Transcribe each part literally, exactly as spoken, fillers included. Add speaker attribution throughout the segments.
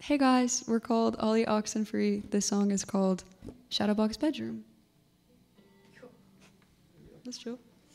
Speaker 1: Hey guys, we're called Ollie Oxen Free. This song is called Shadowbox Bedroom. That's true.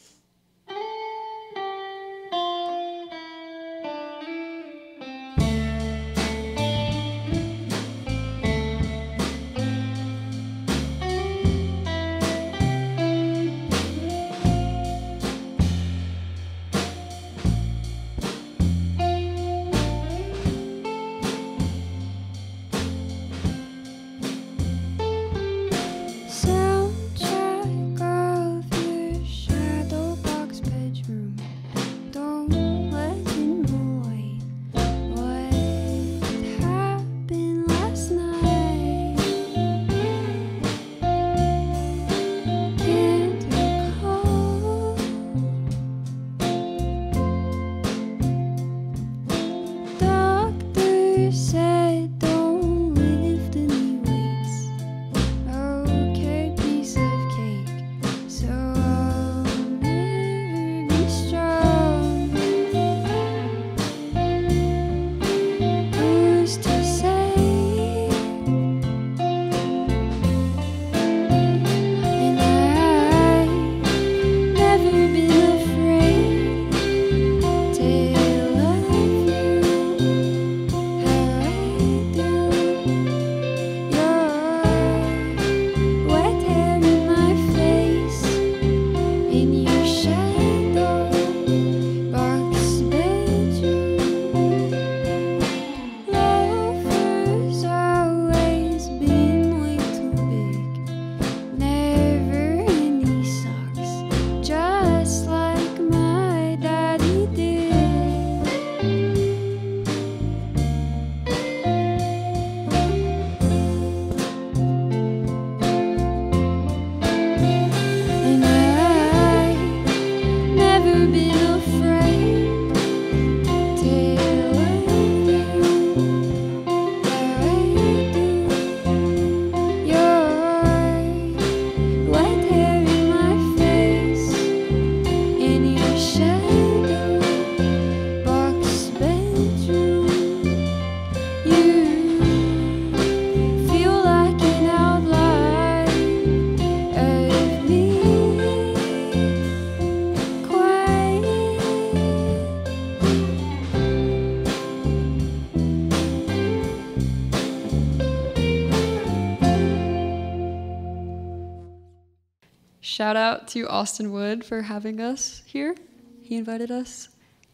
Speaker 1: Shout out to Austin Wood for having us here. He invited us.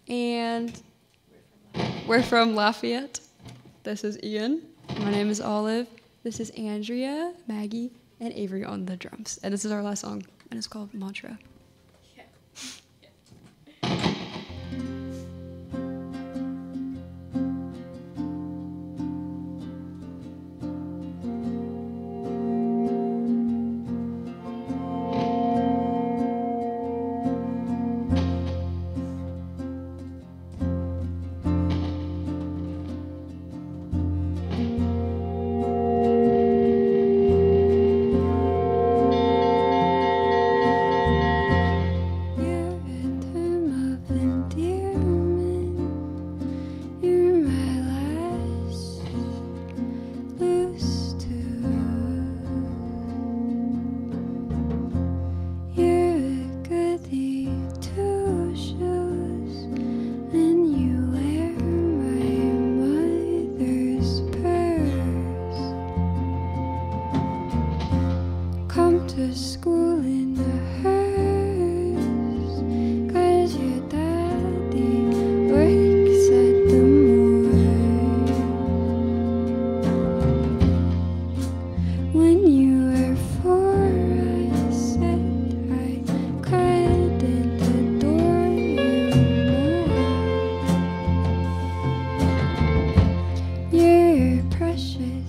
Speaker 1: And we're from Lafayette. This is Ian. My name is Olive. This is Andrea, Maggie, and Avery on the drums. And this is our last song, and it's called Mantra.
Speaker 2: To school in a hearse, 'cause your daddy works at the morgue. When you were four, I said I couldn't adore you more. You're precious.